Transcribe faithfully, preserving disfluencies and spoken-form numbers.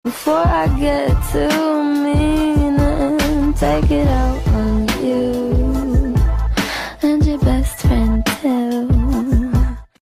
Before I get too mean and take it out on you and your best